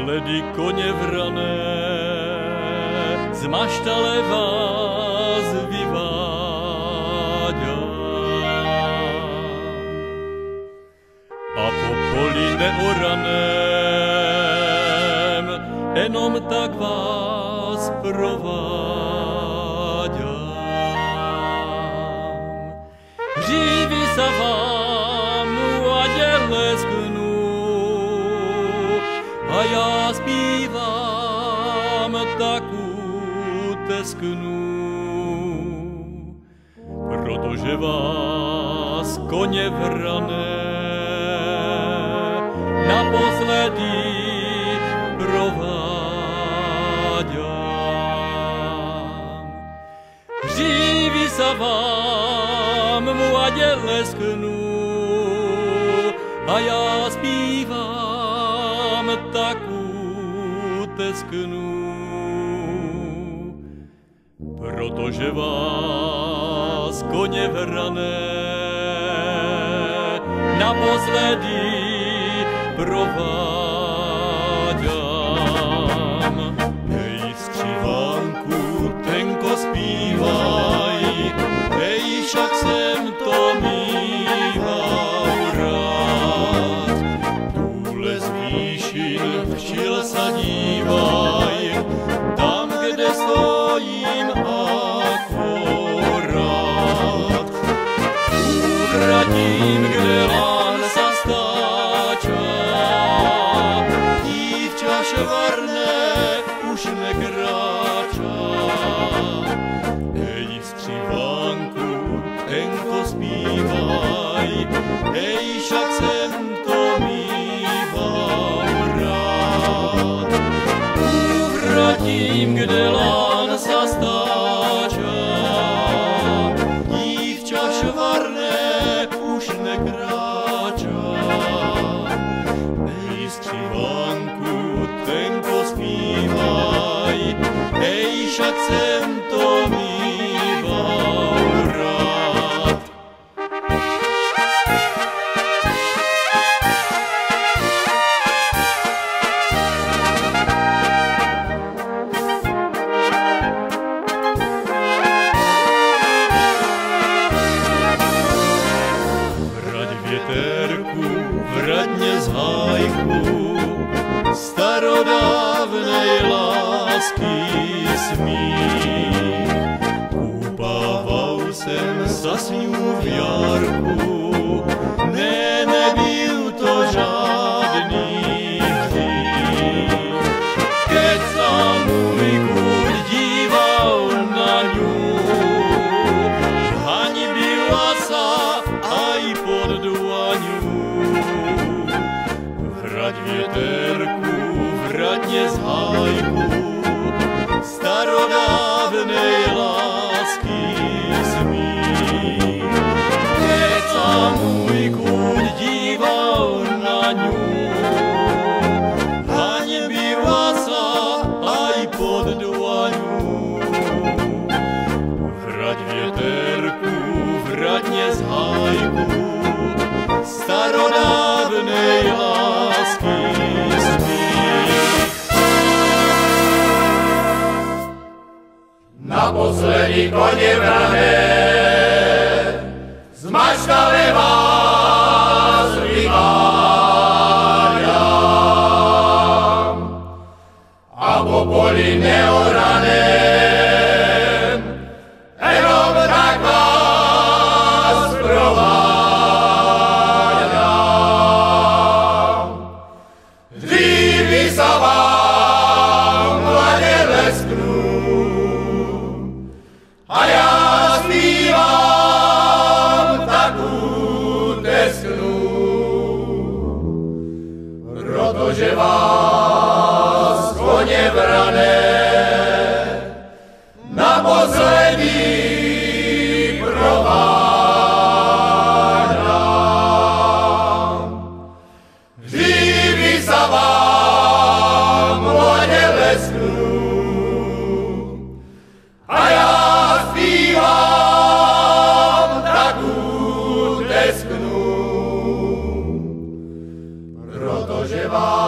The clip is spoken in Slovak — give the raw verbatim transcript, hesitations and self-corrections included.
Naposledy koně vrané z maštale vás vyváďam. A po poli neoraném jenom tak vás prováďam. Živí sa vám a lesknu a já zpívám takú tesknu, protože vás koně vrané naposledy prováďam. Živí sa vám mladě lesknu a já zpívám takú tesknu, protože vás koně vrané naposledy prováďam. Hej, skřivánku, tenko zpívaj, hej, však jsem to mýval rád. Túle z výšin včil sa dívaj, tam, kde stojím akorát. Uvratím, kde lán sa stáča, dívča švarné už nekráča. Hej, skřivánku, tenko zpívaj, hej, však jsem to mýval rád. Uvratím, kde lán sa stáča, dívča švarné už nekráča. Hej, skřivánku, tenko zpívaj, hej, však jsem to mýval rád. Vrať věterku, vrať mě z hájku starodávnej lásky smích. Kúpával jsem sa s ňou v jarku, ne, nebyl to žádný hřích. Keď sa môj kúť díval na ňu, hanibila sa aj pod dlaňu. Vrať věterku, vrať mě z hájku starodávnej lásky smích. Keď sa môj kúť díval na ňu, hanibila sa aj pod dlaňu. Vrať věterku, vrať mě z hájku starodávnej lásky smích. Naposledy koně vrané z maštale vás vyváďam. A po poli neoraném jenom tak vás prováďam. Živí sa vám mladé lesknú a ja zpívám takú tesknu, protože vás koně vrané naposledy prováďam. Živí sa vám mladé lesknú a ja zpívám takú tesknu, protože vás